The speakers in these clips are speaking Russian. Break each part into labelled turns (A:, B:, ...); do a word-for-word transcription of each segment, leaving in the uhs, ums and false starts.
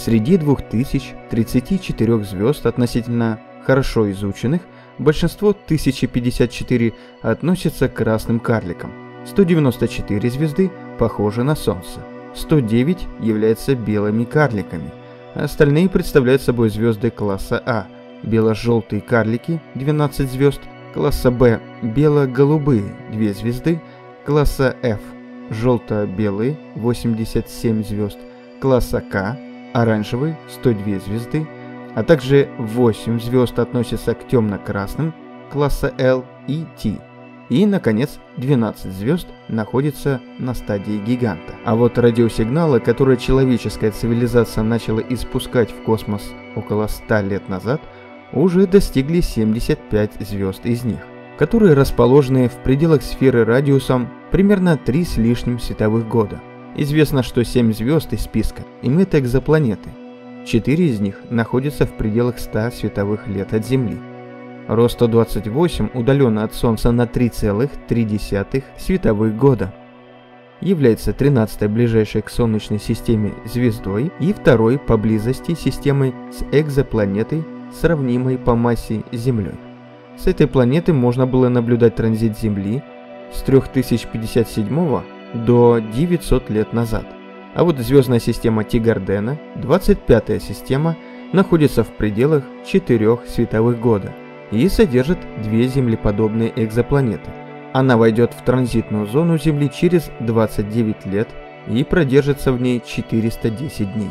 A: Среди двух тысяч тридцати четырёх звезд относительно хорошо изученных, большинство тысяча пятьдесят четыре относятся к красным карликам. сто девяносто четыре звезды похожи на Солнце. сто девять являются белыми карликами. Остальные представляют собой звезды класса А. Бело-желтые карлики – двенадцать звезд, класса Б – бело-голубые – две звезды, класса F – желто-белые – восемьдесят семь звезд, класса К – оранжевые – сто две звезды, а также восемь звезд относятся к темно-красным, класса L и T. И, наконец, двенадцать звезд находятся на стадии гиганта. А вот радиосигналы, которые человеческая цивилизация начала испускать в космос около ста лет назад, уже достигли семидесяти пяти звезд из них, которые расположены в пределах сферы радиусом примерно три с лишним световых года. Известно, что семь звезд из списка имеют экзопланеты. четыре из них находятся в пределах ста световых лет от Земли. Ро сто двадцать восемь удаленно от Солнца на три целых три десятых световых года. Является тринадцатой ближайшей к Солнечной системе звездой и второй по близости системой с экзопланетой, сравнимой по массе с Землей. С этой планеты можно было наблюдать транзит Земли с трёх тысяч пятьдесят седьмого до девятисот лет назад. А вот звездная система Ти-Гардена, двадцать пятая система, находится в пределах четырёх световых года и содержит две землеподобные экзопланеты. Она войдет в транзитную зону Земли через двадцать девять лет и продержится в ней четыреста десять дней.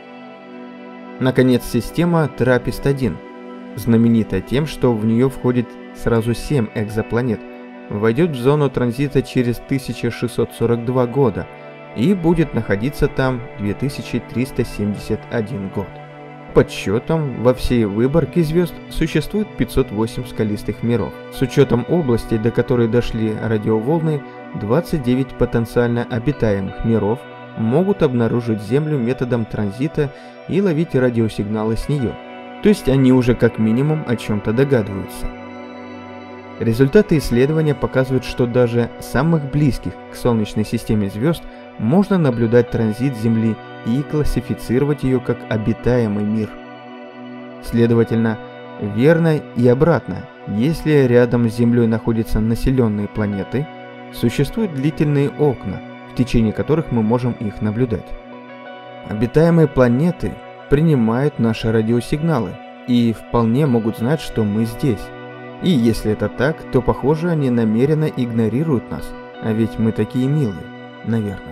A: Наконец, система Траппист один, знаменитая тем, что в нее входит сразу семь экзопланет, войдет в зону транзита через тысяча шестьсот сорок два года и будет находиться там две тысячи триста семьдесят один год. По подсчетам, во всей выборке звезд существует пятьсот восемь скалистых миров. С учетом области, до которой дошли радиоволны, двадцать девять потенциально обитаемых миров могут обнаружить Землю методом транзита и ловить радиосигналы с нее. То есть они уже как минимум о чем-то догадываются. Результаты исследования показывают, что даже самых близких к Солнечной системе звезд можно наблюдать транзит Земли и классифицировать ее как обитаемый мир. Следовательно, верно и обратно, если рядом с Землей находятся населенные планеты, существуют длительные окна, в течение которых мы можем их наблюдать. Обитаемые планеты принимают наши радиосигналы и вполне могут знать, что мы здесь. И если это так, то, похоже, они намеренно игнорируют нас, а ведь мы такие милые, наверное.